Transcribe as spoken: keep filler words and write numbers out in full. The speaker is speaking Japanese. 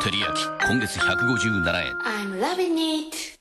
照り焼き今月ひゃくごじゅうななえん。 I'm loving it.